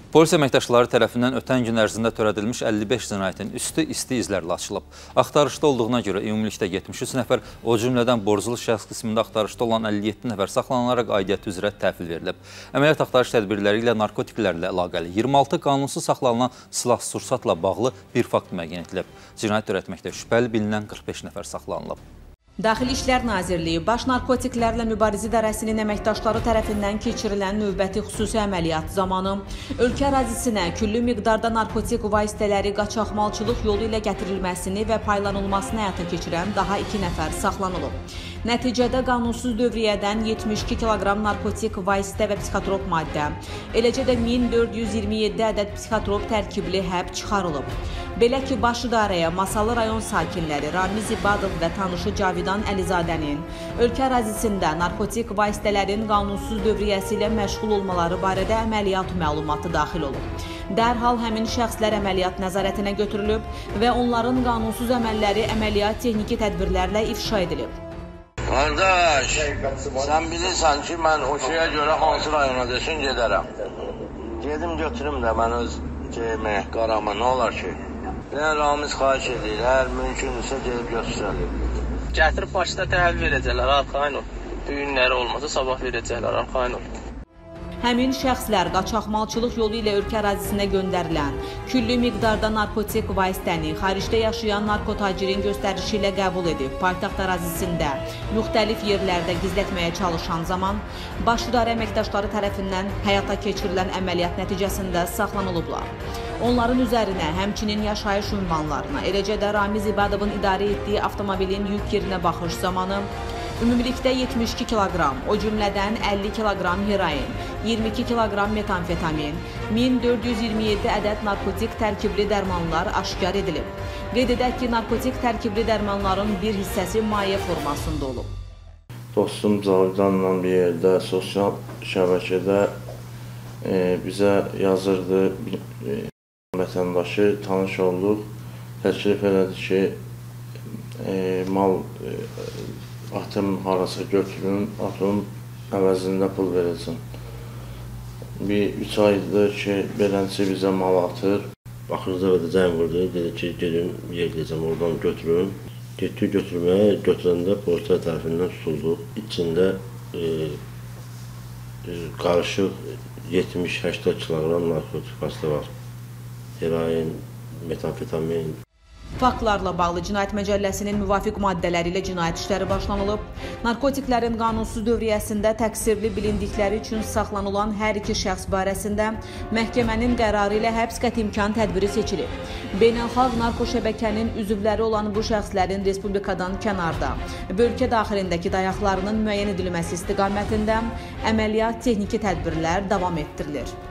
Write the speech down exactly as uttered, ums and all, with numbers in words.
Polis əməkdaşları tərəfindən ötən gün ərzində törədilmiş əlli beş cinayətin üstü isti izlərlə açılıb. Axtarışda olduğuna görə ümumilikdə yetmiş üç nəfər, o cümlədən borclu şəxs qismində axtarışda olan əlli yeddi nəfər saxlanılaraq aidiyyəti üzrə təhvil verilib. Əməliyyat axtarış tədbirləri ilə narkotiklərlə əlaqəli iyirmi altı qanunsuz saxlanılan silah-sursatla bağlı bir fakt müəyyən edilib. Cinayət törətməkdə şübhəli bilinən qırx beş nəfər saxlanılıb. Daxili İşlər Nazirliyi Baş Narkotiklərlə Mübarizə İdarəsinin əməkdaşları tərəfindən keçirilən növbəti xüsusi əməliyyat zamanı ölkə ərazisinə küllü miqdarda narkotik vasitələri qaçaqmalçılıq yolu ilə gətirilməsini və paylanılmasını həyata keçirən daha iki nəfər saxlanılıb. Nəticədə qanunsuz dövriyyədən yetmiş iki kiloqram narkotik vasitə və psixotrop maddə, eləcə də min dörd yüz iyirmi yeddi ədəd psixotrop tərkibli həb çıxarılıb. Belə ki, Baş İdarəyə Masallı rayon sakinləri Ramiz İbadov və tanışı Cavidan Əlizadənin ölkə ərazisində narkotik vasitələrin qanunsuz dövriyyəsi ilə məşğul olmaları barədə əməliyyat məlumatı daxil olub. Dərhal həmin şəxslər əməliyyat nəzarətinə götürülüb və onların qanunsuz əməlləri əməliyyat texniki tədbirlərlə ifşa edilib. Qardaş, sən bilirsən ki, mən o şeyə görə hansı rayona desin gedərəm. Gedim götürüm də mən öz ceyimi, qaramı, nə olar ki? Bilən Ramiz xahiş edir, hər mümkündürsə gelib göstərir. Gətirib başda təhvil verəcəklər, arxayın ol. Düyünləri olmasa sabah verəcəklər, arxayın ol. Həmin şəxslər qaçaqmalçılıq yolu ilə ölkə ərazisinə göndərilən küllü miqdarda narkotik vasitəni xaricdə yaşayan narkotacirin göstərişi ilə qəbul edib, paytaxt ərazisində müxtəlif yerlərdə gizlətməyə çalışan zaman Baş İdarə əməkdaşları tərəfindən həyata keçirilən əməliyyat nəticəsində saxlanılıblar. Onların üzərinə həmçinin yaşayış ünvanlarına, eləcə də Ramiz İbadovun idarə etdiyi avtomobilin yük yerinə baxış zamanı ümumilikdə yetmiş iki kiloqram, o cümlədən əlli kiloqram heroin, iyirmi iki kiloqram metamfetamin, min dörd yüz iyirmi yeddi ədəd narkotik tərkibli dərmanlar aşkar edilib. Qeyd edək ki, narkotik tərkibli dərmanların bir hissəsi maye formasında olub. Dostum Cavidanla bir yerdə sosial şəbəkədə e, bizə yazırdı, e, vətəndaşı tanış olduq, təklif elədi ki, e, mal e, atım harasa götürün, atın əvəzində pul verəcəm. Bir üç aydır ki, beləncə bizə mal atır. Baxırıza və də cəym vurdu, dedi ki, gedim, yer deyəcəm, oradan götürün. Getdik götürməyə, götürəndə polislər tərəfindən tutulduq. İçində e, e, qarışıq yetmiş səksən kiloqram narkotik vasitə var. Heroin, metamfetamin. Faktlarla bağlı Cinayət Məcəlləsinin müvafiq maddələri ilə cinayət işləri başlanılıb. Narkotiklərin qanunsuz dövriyyəsində təqsirli bilindikləri üçün saxlanılan hər iki şəxs barəsində məhkəmənin qərarı ilə həbs qəti imkan tədbiri seçilib. Beynəlxalq narko şəbəkənin üzvləri olan bu şəxslərin respublikadan kənarda və ölkə daxilindəki dayaqlarının müəyyən edilməsi istiqamətində əməliyyat texniki tədbirlər davam etdirilir.